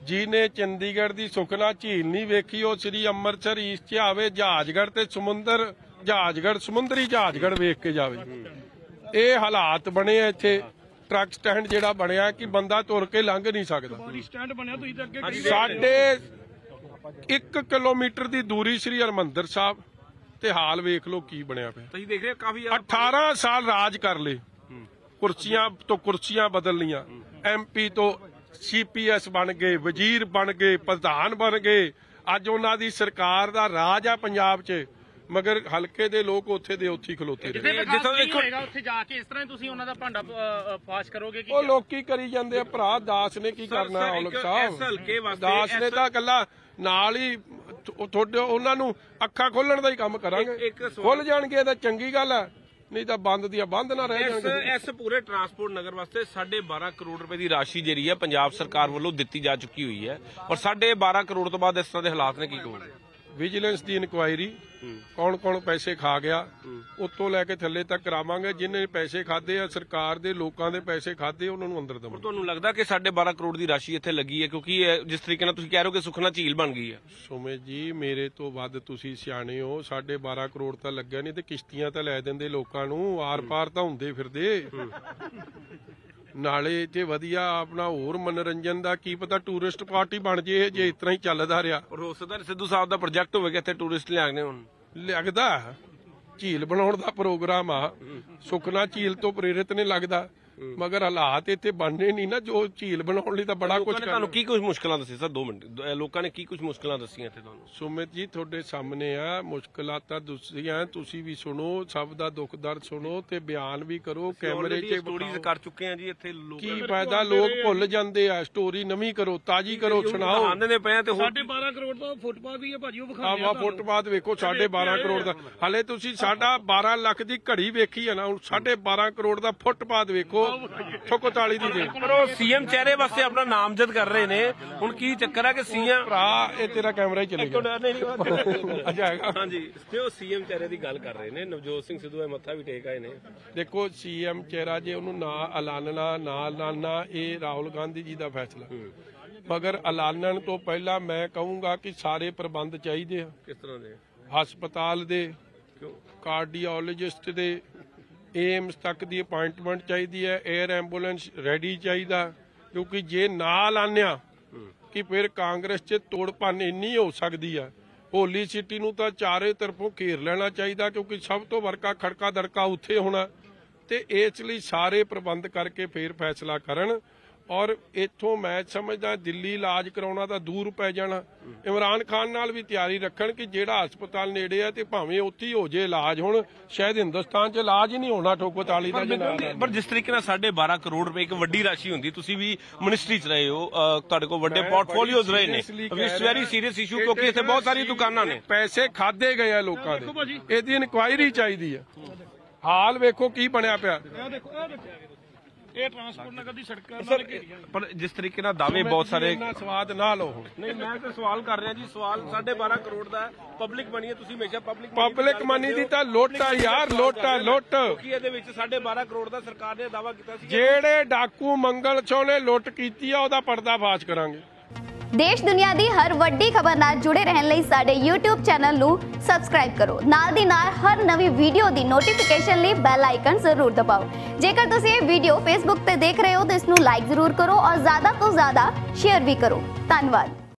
ਜਿਹਨੇ ਚੰਡੀਗੜ੍ਹ ਦੀ ਸੁਖਨਾ ਝੀਲ ਨਹੀਂ ਵੇਖੀ ਉਹ ਸ੍ਰੀ ਅੰਮ੍ਰਿਤਸਰ ਈਸਟ 'ਚ ਆਵੇ ਜਹਾਜ਼ਗੜ੍ਹ ਤੇ ਸਮੁੰਦਰੀ ਜਹਾਜ਼ਗੜ੍ਹ ਵੇਖ ਕੇ ਜਾਵੇ। ਇਹ ਹਾਲਾਤ ਬਣੇ ਆ ਇੱਥੇ। ਟਰੱਕ ਸਟੈਂਡ ਜਿਹੜਾ ਬਣਿਆ ਕਿ ਬੰਦਾ ਤੁਰ ਕੇ ਲੰਘ ਨਹੀਂ ਸਕਦਾ। ਸਾਡੇ 1 ਕਿਲੋਮੀਟਰ ਦੀ ਦੂਰੀ ਸ੍ਰੀ ਹਰਿਮੰਦਰ ਸਾਹਿਬ ਤੇ ਹਾਲ ਵੇਖ ਲਓ ਕੀ ਬਣਿਆ ਪਿਆ। ਤੁਸੀਂ ਦੇਖ ਰਹੇ ਕਾਫੀ 18 ਸਾਲ ਰਾਜ ਕਰ ਲਏ, ਕੁਰਸੀਆਂ ਤੋਂ ਕੁਰਸੀਆਂ ਬਦਲ ਲੀਆਂ, MP ਤੋਂ CPS ਬਣ ਗਏ, ਵਜ਼ੀਰ ਬਣ ਗਏ, ਪ੍ਰਧਾਨ ਬਣ ਗਏ। ਅੱਜ ਉਹਨਾਂ ਦੀ ਸਰਕਾਰ ਦਾ ਰਾਜ ਆ ਪੰਜਾਬ 'ਚ, ਮਗਰ ਹਲਕੇ ਦੇ ਲੋਕ ਉੱਥੇ ਦੇ ਉੱਥੇ ਖਲੋਤੇ ਰਹੇ। ਉੱਥੇ ਜਾ ਕੇ ਇਸ ਤਰ੍ਹਾਂ ਤੁਸੀਂ ਉਹਨਾਂ ਦਾ ਭਾਂਡਾ ਫਾਸ਼ ਕਰੋਗੇ? ਉਹ ਲੋਕੀ ਕਰੀ ਜਾਂਦੇ ਆ ਭਰਾ। ਦਾਸ ਨੇ ਕੀ ਕਰਨਾ? ਔਲਖ ਸਾਹਿਬ ਦਾਸ ਨੇ ਤਾਂ ਇਕੱਲਾ ਨਾਲ ਹੀ ਤੁਹਾਡੇ ਉਹਨਾਂ ਨੂੰ ਅੱਖਾਂ ਖੋਲਣ ਦਾ ਹੀ ਕੰਮ ਕਰਾਂਗੇ। ਖੁੱਲ ਜਾਣਗੇ ਤਾਂ ਚੰਗੀ ਗੱਲ ਹੈ, ਨਹੀਂ ਤਾਂ ਬੰਦ ਦੀਆਂ ਬੰਦ ਨਾ ਰਹਿ ਜਾਣਗੇ। ਇਸ ਪੂਰੇ ਟਰਾਂਸਪੋਰਟ ਨਗਰ ਵਾਸਤੇ 12.5 ਕਰੋੜ ਰੁਪਏ ਦੀ ਰਾਸ਼ੀ ਜਿਹੜੀ ਹੈ ਪੰਜਾਬ ਸਰਕਾਰ ਵੱਲੋਂ ਦਿੱਤੀ ਜਾ ਚੁੱਕੀ ਹੋਈ ਹੈ, ਔਰ 12.5 ਕਰੋੜ ਤੋਂ ਬਾਅਦ ਇਸ ਤਰ੍ਹਾਂ ਦੇ ਹਾਲਾਤ ਨੇ। ਕੀ ਕਹੋਗੇ? ਵਿਜੀਲੈਂਸ ਦੀ ਇਨਕੁਆਇਰੀ ਕੌਣ ਕੌਣ ਪੈਸੇ ਖਾ ਗਿਆ ਉੱਤੋਂ ਲੈ ਕੇ ਥੱਲੇ ਤੱਕ ਕਰਾਵਾਂਗੇ। ਜਿਹਨੇ ਪੈਸੇ ਖਾਦੇ ਆ ਸਰਕਾਰ ਦੇ, ਲੋਕਾਂ ਦੇ ਪੈਸੇ ਖਾਦੇ, ਉਹਨਾਂ ਨੂੰ ਅੰਦਰ ਦਵਾਂਗੇ। ਤੁਹਾਨੂੰ ਲੱਗਦਾ ਕਿ 12.5 ਕਰੋੜ ਦੀ ਰਾਸ਼ੀ ਇੱਥੇ ਲੱਗੀ ਹੈ ਕਿਉਂਕਿ ਜਿਸ ਤਰੀਕੇ ਨਾਲ ਤੁਸੀਂ ਕਹਿ ਰਹੇ ਹੋ ਕਿ ਸੁਖਨਾ ਝੀਲ ਬਣ ਗਈ ਹੈ? ਸੁਮਿਤ ਜੀ ਮੇਰੇ ਤੋਂ ਵੱਧ ਤੁਸੀਂ ਸਿਆਣੇ ਹੋ। 12.5 ਕਰੋੜ ਤਾਂ ਲੱਗਿਆ ਨਹੀਂ ਤੇ ਕਿਸ਼ਤੀਆਂ ਤਾਂ ਲੈ ਦਿੰਦੇ ਲੋਕਾਂ ਨੂੰ, ਆਰ ਪਾਰ ਤਾਂ ਹੁੰਦੇ ਫਿਰਦੇ। ਨਾਲੇ ਤੇ ਵਧੀਆ ਆਪਣਾ ਹੋਰ ਮਨੋਰੰਜਨ ਦਾ ਕੀ ਪਤਾ ਟੂਰਿਸਟ ਪਾਰਟੀ ਬਣ ਜੇ ਜੇ ਇਸ ਤਰ੍ਹਾਂ ਹੀ ਚੱਲਦਾ ਰਿਹਾ। ਹੋ ਸਕਦਾ ਸਿੱਧੂ ਸਾਹਿਬ ਦਾ ਪ੍ਰੋਜੈਕਟ ਹੋਵੇਗਾ ਇੱਥੇ ਟੂਰਿਸਟ ਲਿਆਣੇ। ਹੁਣ ਲੱਗਦਾ ਝੀਲ ਬਣਾਉਣ ਦਾ ਪ੍ਰੋਗਰਾਮ ਆ, ਸੁਖਨਾ ਝੀਲ ਤੋਂ ਪ੍ਰੇਰਿਤ ਨੇ ਲੱਗਦਾ, ਮਗਰ ਹਾਲਾਤ ਇੱਥੇ ਬਣਨੇ ਨਹੀਂ ਨਾ ਜੋ ਝੀਲ ਬਣਾਉਣ ਲਈ ਤਾਂ ਬੜਾ ਕੁਝ। ਤੁਹਾਨੂੰ ਕੀ ਕੁਝ ਮੁਸ਼ਕਲਾਂ ਦੱਸੀ ਸਰ? 2 ਮਿੰਟ। ਲੋਕਾਂ ਨੇ ਕੀ ਕੁਝ ਮੁਸ਼ਕਲਾਂ ਦੱਸੀਆਂ ਇੱਥੇ ਤੁਹਾਨੂੰ? ਸੁਮਿਤ ਜੀ ਤੁਹਾਡੇ ਸਾਹਮਣੇ ਆ ਮੁਸ਼ਕਲਾਂ ਤਾਂ ਦੱਸੀਆਂ, ਤੁਸੀਂ ਵੀ ਸੁਣੋ, ਸਭ ਦਾ ਦੁੱਖ ਦਰਦ ਸੁਣੋ ਤੇ ਬਿਆਨ ਵੀ ਕਰੋ। ਕੈਮਰੇ 'ਚ ਸਟੋਰੀਜ਼ ਕਰ ਚੁੱਕੇ ਆ ਜੀ ਇੱਥੇ। ਕੀ ਫਾਇਦਾ? ਲੋਕ ਭੁੱਲ ਜਾਂਦੇ ਆ। ਸਟੋਰੀ ਨਵੀਂ ਕਰੋ, ਤਾਜ਼ੀ ਕਰੋ, ਸੁਣਾਓ। ਆਂਦੇ ਪਏ ਤੇ 12.5 ਕਰੋੜ ਦਾ ਫੁੱਟਪਾਥ ਵੀ ਹੈ ਭਾਜੀ, ਉਹ ਵਿਖਾਉਂਦੇ ਆ। ਫੁੱਟਪਾਥ ਵੇਖੋ 12.5 ਕਰੋੜ ਦਾ। ਹਾਲੇ ਤੁਸੀਂ 12.5 ਲੱਖ ਦੀ ਘੜੀ ਵੇਖੀ ਆ ਨਾ, ਹੁਣ 12.5 ਕਰੋੜ ਦਾ ਫੁੱਟਪਾਥ ਵੇਖੋ। ਤਾਲੀ ਦੀ ਦੇ। ਪਰ ਉਹ CM ਚਿਹਰੇ ਵਾਸਤੇ ਆਪਣਾ ਨਾਮਜ਼ਦ ਕਰ ਰਹੇ ਨੇ। ਹੁਣ ਕੀ ਚੱਕਰ ਹੈ ਕਿ CM ਭਰਾ ਇਹ ਤੇਰਾ ਕੈਮਰਾ ਹੀ ਚੱਲੇਗਾ। ਹਾਂਜੀ ਤੇ ਉਹ CM ਚਿਹਰੇ ਦੀ ਗੱਲ ਕਰ ਰਹੇ ਨੇ। ਨਵਜੋਤ ਸਿੰਘ ਸਿੱਧੂ ਮੱਥਾ ਵੀ ਟੇਕ ਆਏ ਨੇ। ਦੇਖੋ CM ਚਿਹਰਾ ਜੇ ਉਹਨੂੰ ਨਾ ਐਲਾਨਣਾ ਨਾ ਐਲਾਨਣਾ ਇਹ ਰਾਹੁਲ ਗਾਂਧੀ ਜੀ ਦਾ ਫੈਸਲਾ, ਮਗਰ ਐਲਾਨਣ ਤੋਂ ਪਹਿਲਾਂ ਮੈਂ ਕਹੂੰਗਾ ਕਿ ਸਾਰੇ ਪ੍ਰਬੰਧ ਚਾਹੀਦੇ ਆ। ਕਿਸ ਤਰ੍ਹਾਂ ਦੇ? ਹਸਪਤਾਲ ਦੇ, ਕਾਰਡੀਓਲੋਜਿਸਟ ਦੇ, ਏਮਸ ਤੱਕ ਦੀ ਅਪਾਇੰਟਮੈਂਟ ਚਾਹੀਦੀ ਹੈ। 에ਅਰ ਐਂਬੂਲੈਂਸ ਰੈਡੀ ਚਾਹੀਦਾ, ਕਿਉਂਕਿ ਜੇ ਨਾ ਐਲਾਨਿਆ ਕਿ ਫਿਰ ਕਾਂਗਰਸ 'ਚ ਤੋੜ ਭੰਨ ਇੰਨੀ ਹੋ ਸਕਦੀ ਆ। ਹੋਲੀ ਸਿਟੀ ਨੂੰ ਤਾਂ ਚਾਰੇ ਤਰਫੋਂ ਘੇਰ ਲੈਣਾ ਚਾਹੀਦਾ, ਕਿਉਂਕਿ ਸਭ ਤੋਂ ਵਰਕਾ ਖੜਕਾ ਦੜਕਾ ਉੱਥੇ ਹੋਣਾ। ਤੇ ਇਸ ਲਈ ਸਾਰੇ ਪ੍ਰਬੰਧ ਕਰਕੇ ਫਿਰ ਫੈਸਲਾ ਕਰਨ। ਔਰ ਇੱਥੋਂ ਮੈਂ ਸਮਝਦਾ ਦਿੱਲੀ ਇਲਾਜ ਕਰਾਉਣਾ ਤਾਂ ਦੂਰ ਪੈ ਜਾਣਾ। ਇਮਰਾਨ ਖਾਨ ਨਾਲ ਵੀ ਤਿਆਰੀ ਰੱਖਣ ਕਿ ਜਿਹੜਾ ਹਸਪਤਾਲ ਨੇੜੇ ਆ ਤੇ ਭਾਵੇਂ ਉੱਥੇ ਹੀ ਹੋ ਜੇ ਇਲਾਜ। ਹੁਣ ਸ਼ਾਇਦ ਹਿੰਦੁਸਤਾਨ 'ਚ ਇਲਾਜ ਹੀ ਨਹੀਂ ਹੋਣਾ ਠੋਕੋਤਾਲੀ ਦਾ। ਪਰ ਜਿਸ ਤਰੀਕੇ ਨਾਲ 12.5 ਕਰੋੜ ਰੁਪਏ ਇੱਕ ਵੱਡੀ ਰਾਸ਼ੀ ਹੁੰਦੀ, ਤੁਸੀਂ ਵੀ ਮਿਨਿਸਟਰੀ 'ਚ ਰਹੇ ਹੋ, ਤੁਹਾਡੇ ਕੋਲ ਵੱਡੇ ਪੋਰਟਫੋਲੀਓਜ਼ ਰਹੇ ਨੇ। ਇਟਸ ਵੈਰੀ ਸੀਰੀਅਸ ਇਸ਼ੂ ਕਿਉਂਕਿ ਇੱਥੇ ਬਹੁਤ ਸਾਰੀ ਦੁਕਾਨਾਂ ਨੇ। ਪੈਸੇ ਖਾਦੇ ਗਏ ਆ ਲੋਕਾਂ ਦੇ, ਇਹਦੀ ਇਨਕੁਆਇਰੀ ਚਾਹੀਦੀ ਆ। ਹਾਲ ਵੇਖੋ ਕੀ ਬਣਿਆ ਪਿਆ। ਇਹ ਟਰਾਂਸਪੋਰਟ ਨਗਰ ਦੀ ਸੜਕਾਂ ਨਾਲ ਘੇਰੀਆਂ। ਪਰ ਜਿਸ ਤਰੀਕੇ ਨਾਲ ਦਾਅਵੇ ਬਹੁਤ ਸਾਰੇ। ਸਵਾਦ ਨਾ ਲਓ। ਨਹੀਂ ਮੈਂ ਤਾਂ ਸਵਾਲ ਕਰ ਰਿਹਾ ਜੀ। ਸਵਾਲ 12.5 ਕਰੋੜ ਦਾ ਪਬਲਿਕ ਮਨੀ ਹੈ। ਤੁਸੀਂ ਹਮੇਸ਼ਾ ਪਬਲਿਕ ਮਨੀ ਦੀ ਤਾਂ ਲੁੱਟ ਆ ਯਾਰ, ਲੁੱਟ ਆ ਲੁੱਟ। ਕਿਉਂਕਿ ਇਹਦੇ ਵਿੱਚ 12.5 ਕਰੋੜ ਦਾ ਸਰਕਾਰ ਨੇ ਦਾਅਵਾ ਕੀਤਾ ਸੀ। ਜਿਹੜੇ ਡਾਕੂ ਮੰਗਲ ਚੋਂ ਨੇ ਲੁੱਟ ਕੀਤੀ ਆ ਉਹਦਾ ਪਰਦਾਫਾਸ਼ ਕਰਾਂਗੇ। ਦੇਸ਼ ਦੁਨੀਆ ਦੀ ਹਰ ਵੱਡੀ ਖਬਰ ਨਾਲ ਜੁੜੇ ਰਹਿਣ ਲਈ ਸਾਡੇ YouTube ਚੈਨਲ ਨੂੰ ਸਬਸਕ੍ਰਾਈਬ ਕਰੋ। ਨਾਲ ਦੀ ਨਾਲ ਹਰ ਨਵੀਂ ਵੀਡੀਓ ਦੀ ਨੋਟੀਫਿਕੇਸ਼ਨ ਲਈ ਬੈਲ ਆਈਕਨ ਜ਼ਰੂਰ ਦਬਾਓ। ਜੇਕਰ ਤੁਸੀਂ ਇਹ ਵੀਡੀਓ Facebook ਤੇ ਦੇਖ ਰਹੇ ਹੋ ਤਾਂ ਇਸ ਨੂੰ ਲਾਈਕ ਜ਼ਰੂਰ ਕਰੋ ਔਰ ਜ਼ਿਆਦਾ ਤੋਂ ਜ਼ਿਆਦਾ ਸ਼ੇਅਰ ਵੀ ਕਰੋ। ਧੰਨਵਾਦ।